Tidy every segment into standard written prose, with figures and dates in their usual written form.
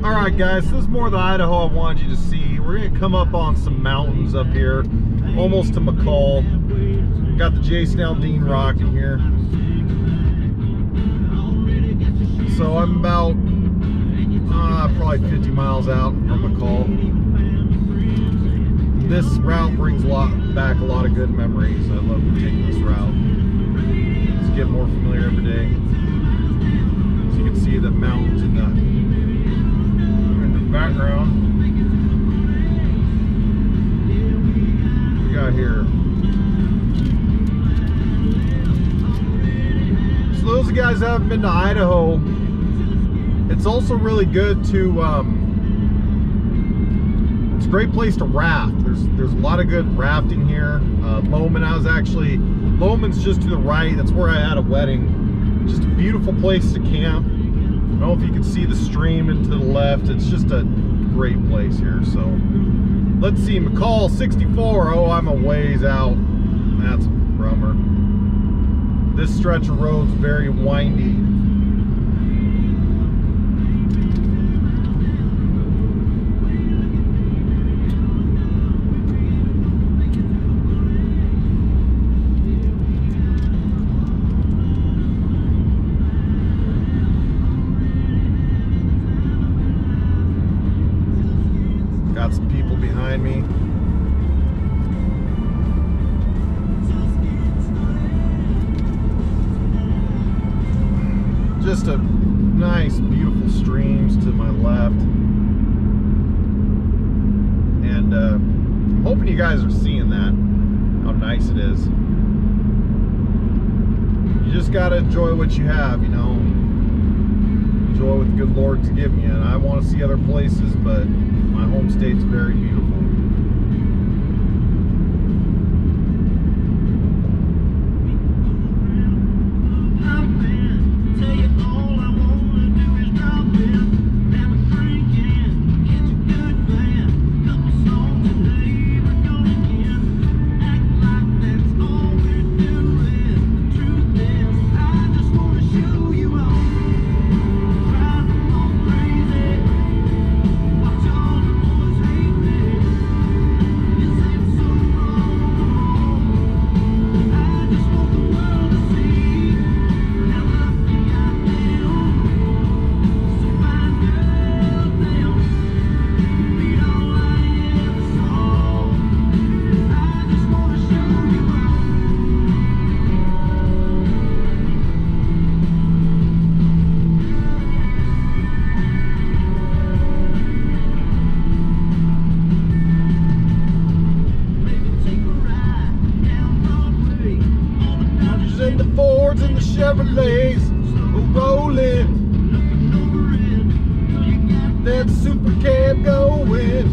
Alright guys, this is more of the Idaho I wanted you to see. We're going to come up on some mountains up here, almost to McCall. Got the Jason Aldean rocking here. So I'm about probably 50 miles out from McCall. This route brings back a lot of good memories. I love taking this route. It's getting more familiar every day. So you can see the mountains in the background. What we got here? So those of you guys that haven't been to Idaho, it's also really good to it's a great place to raft. There's a lot of good rafting here. Loman's just to the right. That's where I had a wedding. Just a beautiful place to camp. I don't know if you can see the stream and to the left. It's just a great place here. So let's see, McCall 64. Oh, I'm a ways out. That's a bummer. This stretch of road's very windy. Got some people behind me. Just a nice, beautiful streams to my left. And I'm hoping you guys are seeing that, how nice it is. You just gotta enjoy what you have, you know. Enjoy what the good Lord's given you. And I want to see other places, but my home state's very beautiful. And the Chevrolets are rolling. That super cab going.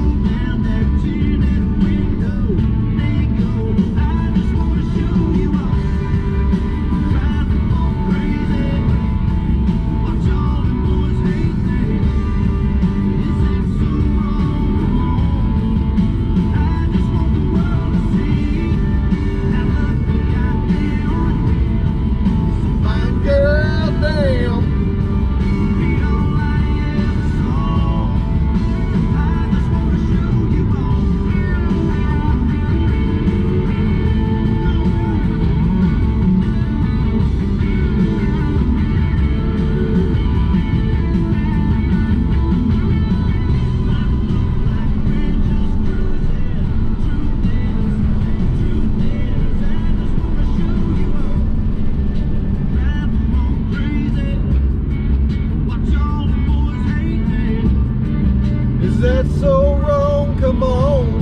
Is that so wrong? Come on.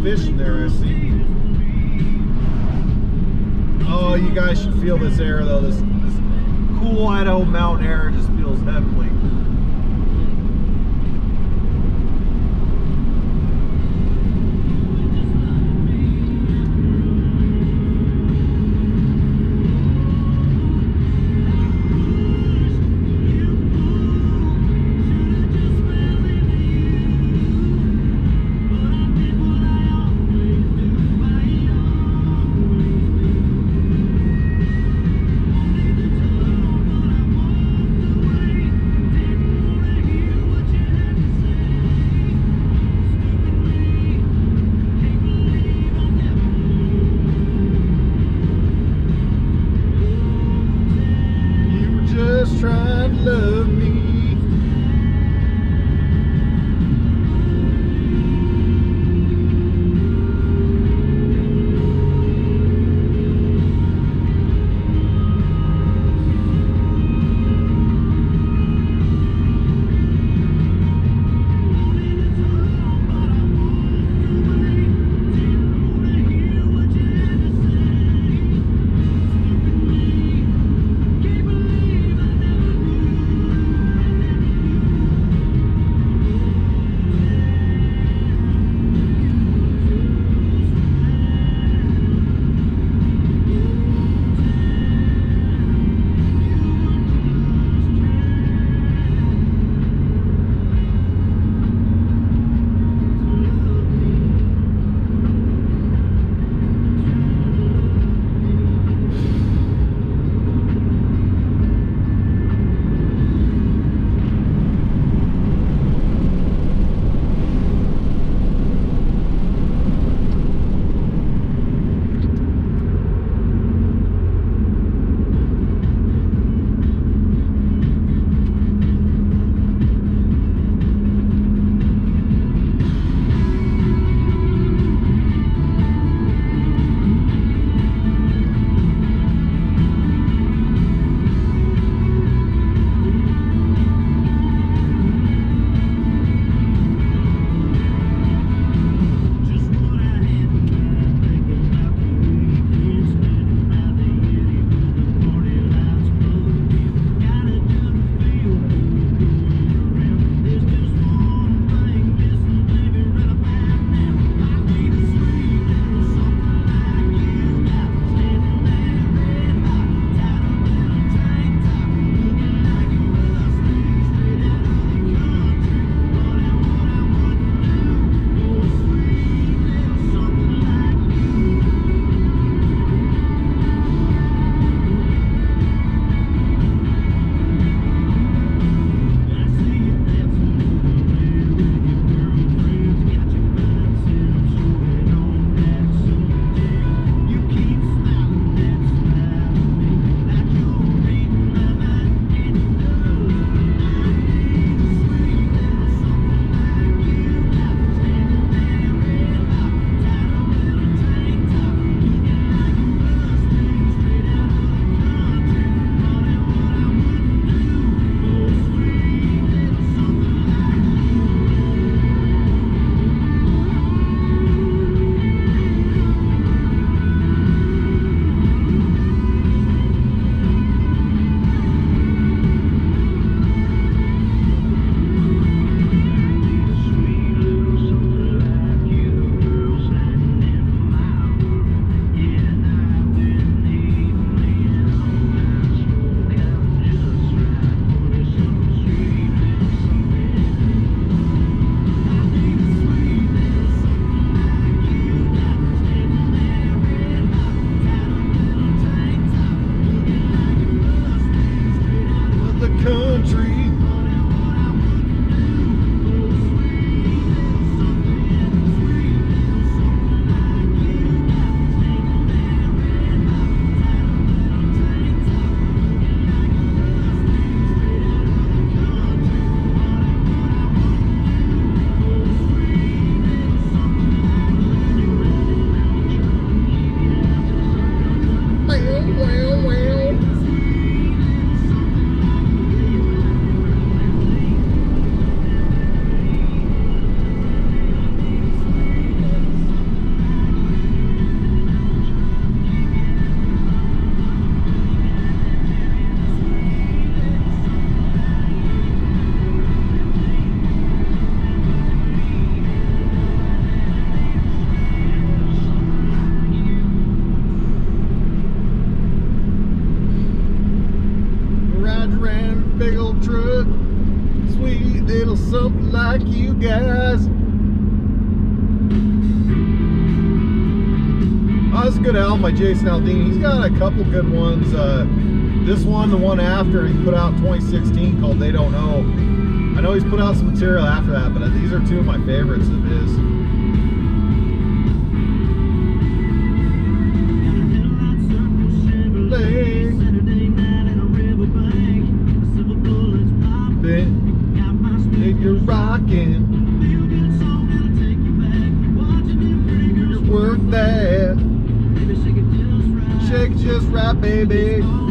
fish in there, I see. Oh, you guys should feel this air though. This cool Idaho mountain air just feels heavenly. little something like you guys. Oh, this is a good album by Jason Aldean. He's got a couple good ones. This one, the one after, he put out in 2016 called They Don't Know. I know he's put out some material after that, but these are two of my favorites of his. You're rocking. Work that. Shake it just right, baby.